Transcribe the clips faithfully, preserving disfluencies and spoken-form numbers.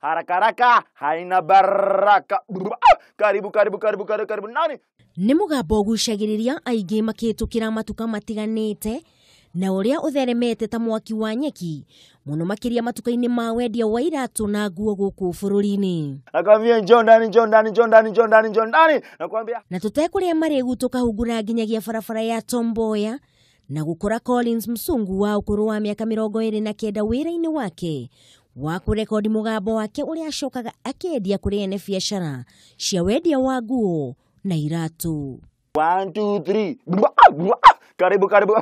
haraka haraka haina baraka. Karibu karibu karibu karibu karibu nani? Nĩ mũgambo ũgucagĩrĩria aingĩ makĩhĩtũkĩra matuka matiganĩte na ũrĩa ũtheremete ta mwaki wa nyeki mũno makĩria matuka-inĩ ma wendia wa iratũ na nguo gũkũ bũrũri-inĩ. Nakwambia njoo ndani njoo ndani njoo ndani njoo ndani njoo ndani nakwambia. Na tũtekũrĩa marĩgu tũkahungura nginyagia barabara ya Tom Mboya na gũkora Collins Msungu wa ũkũrũ wa mĩaka mĩrongo ĩrĩ na kenda wĩra-inĩ wake wa kũrekodi mũgambo wake ũrĩa acokaga akĩendia kũrĩ ene biacara cia wendia wa nguo na iratũ. One, two, three. Karibu, karibu.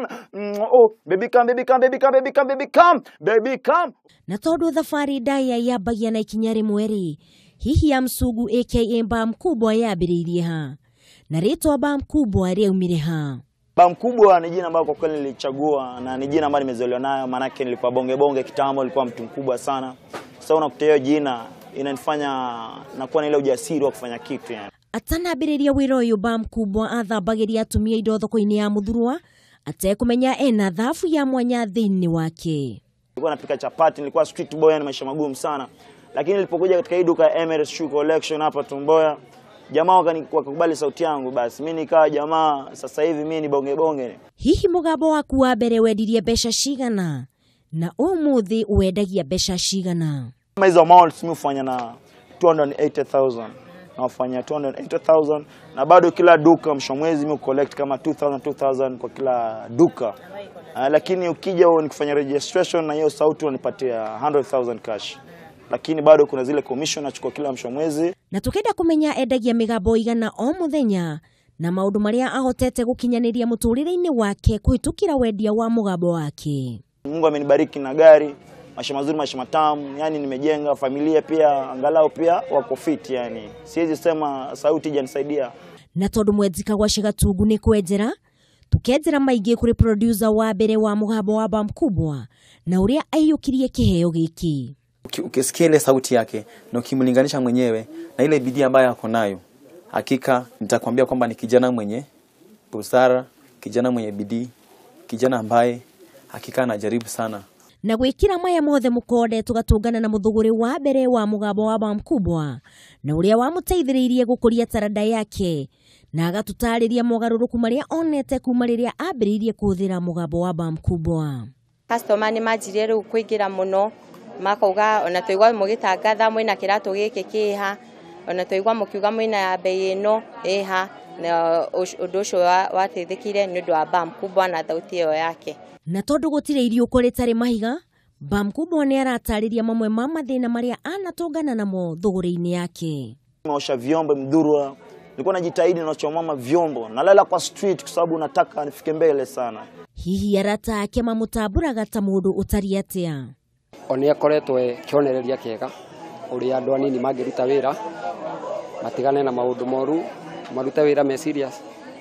Oh, baby come, baby come, baby come, baby come, baby come, baby come. Na tondu thabarĩ ndaya yambagia na ikinya rĩmwe rĩ, hihi ya Msugu aka Baa Mkubwa yambĩrĩirie ha? Na rĩtwa Baa Mkubwa rĩaumire ha? Baa Mkubwa ni jina ambalo kwa kweli nilichagua na ni jina ambalo nimezaliwa nayo, maana yake nilikuwa bonge bonge kitambo, nilikuwa mtu mkubwa sana. Sasa unakuta hiyo jina inanifanya nakuwa na ile ujasiri wa kufanya kitu yani. Atanambĩrĩria wĩra ũyũ Baa Mkubwa athambagĩria atumia indo thoko-inĩ ya Muthurwa atekũmenya ena thafu ya mwanya thĩinĩ wake. Nilikuwa napika chapati, nilikuwa street boy, ni maisha magumu sana. Lakini nilipokuja katika hii duka ya Emirates Shoe Collection hapa Tom Mboya, jamaa wakakubali sauti yangu, basi mimi nikawa jamaa, sasa hivi mimi ni bonge bonge. Hihi mũgambo waku wa mbere wendirie mbeca cigana na ũmũthĩ wendagia mbeca cigana? Kama hizo amounts mimi hufanya na two hundred eighty thousand. Na wafanya two hundred eighty thousand na bado kila duka mwisho mwezi mimi collect kama two thousand two thousand kwa kila duka. Uh, lakini ukija wewe nikifanya registration na hiyo sauti wanipatia one hundred thousand cash. Lakini bado kuna zile commission nachukua kila mwisho mwezi. Na tukenda kumenya endagia migambo igana o muthenya na maundu maria ahotete gukinyanĩria mũtũrĩre-inĩ wake kũhĩtũkĩra wendia wa mũgambo wake. Mungu amenibariki na gari, maisha mazuri, maisha matamu, yani nimejenga familia pia, angalau pia wako fit yani. Siwezi sema sauti ijanisaidia. Na tondu mwedzika gwa Shagatungu ni kwenjera, tukenjera maingĩ kuri producer wa mbere wa mũgambo wa Baa Mkubwa na uria aiyũkirie kiheo giki. Ukisikia ile sauti yake na ukimlinganisha mwenyewe na ile bidii ambayo ako nayo, hakika nitakwambia kwamba ni kijana mwenye busara, kijana mwenye bidii, kijana ambaye hakika anajaribu sana. Na gwĩkĩra maya mothe mũkonde tugatũngana na mũthũgũri wa mbere wa mũgambo wa Baa Mkubwa na ũrĩa wamũteithĩrĩirie gũkũria taranda yake na agatũtarĩria mogarũrũku marĩa onete kuma rĩrĩa ambĩrĩirie kũhũthĩra mũgambo wa Baa Mkubwa. Customer nĩ manjirie rĩu kũingĩra mũno, makauga ona tũigua mũgĩtangatha mwĩna kĩratũ gĩkĩ kĩha, ona tũigua mũkiuga mwĩna ya bei ĩno ĩha, na ũndũ ũcio wateithĩkire nĩ ũndũ wa Baa Mkubwa na thauti ĩyo yake. Na tondu gũtirĩ irio kũrĩ tarĩ mahiga, Baa Mkubwa nĩ aratarĩria mamwe ma mathĩna marĩa anatongana namo thũgũrĩ-inĩ yake. Naosha vyombo Muthurwa, nilikuwa najitahidi naosha mama vyombo, nalala kwa street kwa sababu nataka nifike mbele sana. Hihi arata ake mamũtambũraga ta mũndũ ũtariĩ atĩa? Oni akoretwo kĩonereria kĩega ũrĩa andũ anini mangĩruta wĩra, matigane na maũndũ moru, maruta wĩra me serious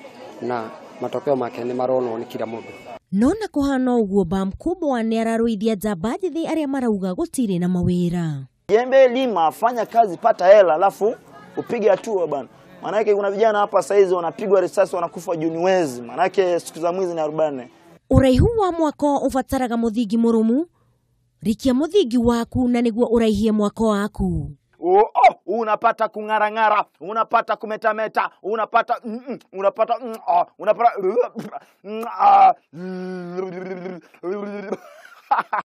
na matokeo make nĩ maronwo nĩ kila mũndũ. Nona kuhana uguo Baa Mkubwa nĩ ararũithia njamba njĩthĩ arĩa marauga gũtirĩ na mawĩra. Jembe lima, fanya kazi, pata hela, alafu upige hatua bana. Maana yake kuna vijana hapa saizi wanapigwa risasi wanakufa juni wezi. Maana yake siku za mwizi ni arobaini. Uraihu wa mwako ubataraga mũthingi mũrũmu. Rikia mũthingi waku na nĩguo ũraihie mwako waku. Oh, oh, unapata kung'ara-ng'ara, unapata kumetameta, unapata mm, mm, unapata mm, oh, unapata mm, ah,